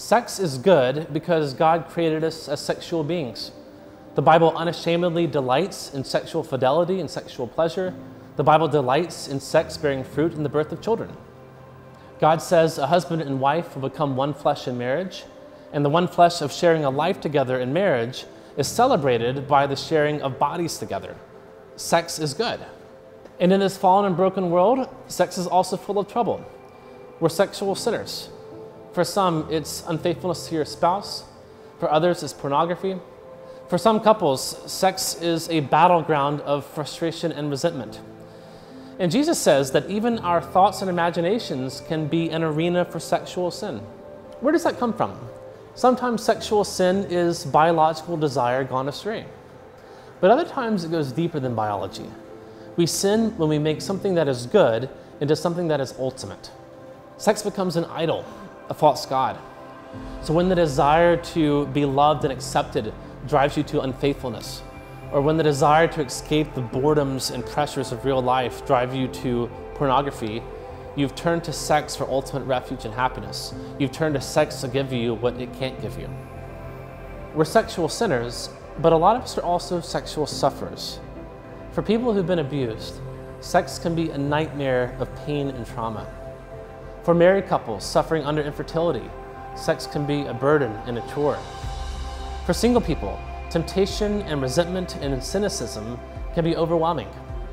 Sex is good because God created us as sexual beings. The Bible unashamedly delights in sexual fidelity and sexual pleasure. The Bible delights in sex bearing fruit in the birth of children. God says a husband and wife will become one flesh in marriage, and the one flesh of sharing a life together in marriage is celebrated by the sharing of bodies together. Sex is good. And in this fallen and broken world, sex is also full of trouble. We're sexual sinners. For some, it's unfaithfulness to your spouse. For others, it's pornography. For some couples, sex is a battleground of frustration and resentment. And Jesus says that even our thoughts and imaginations can be an arena for sexual sin. Where does that come from? Sometimes sexual sin is biological desire gone astray. But other times it goes deeper than biology. We sin when we make something that is good into something that is ultimate. Sex becomes an idol, a false god. So when the desire to be loved and accepted drives you to unfaithfulness, or when the desire to escape the boredoms and pressures of real life drive you to pornography, you've turned to sex for ultimate refuge and happiness. You've turned to sex to give you what it can't give you. We're sexual sinners, but a lot of us are also sexual sufferers. For people who've been abused, sex can be a nightmare of pain and trauma. For married couples suffering under infertility, sex can be a burden and a chore. For single people, temptation and resentment and cynicism can be overwhelming.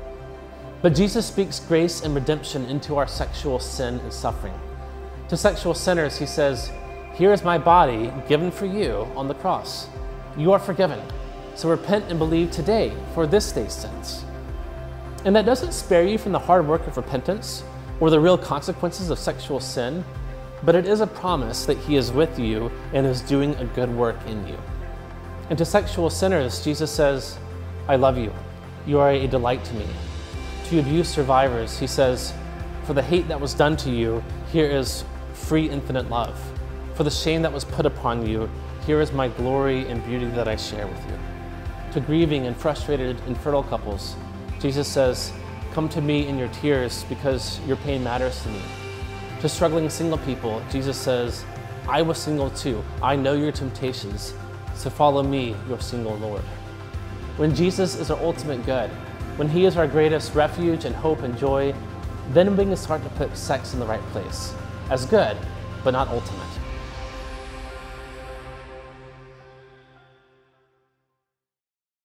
But Jesus speaks grace and redemption into our sexual sin and suffering. To sexual sinners, he says, "Here is my body given for you on the cross. You are forgiven, so repent and believe today for this day's sins." And that doesn't spare you from the hard work of repentance or the real consequences of sexual sin, but it is a promise that he is with you and is doing a good work in you. And to sexual sinners, Jesus says, "I love you. You are a delight to me." To abuse survivors, he says, "For the hate that was done to you, here is free infinite love. For the shame that was put upon you, here is my glory and beauty that I share with you." To grieving and frustrated infertile couples, Jesus says, "Come to me in your tears because your pain matters to me." To struggling single people, Jesus says, "I was single too. I know your temptations, so follow me, your single Lord." When Jesus is our ultimate good, when he is our greatest refuge and hope and joy, then we can start to put sex in the right place, as good, but not ultimate.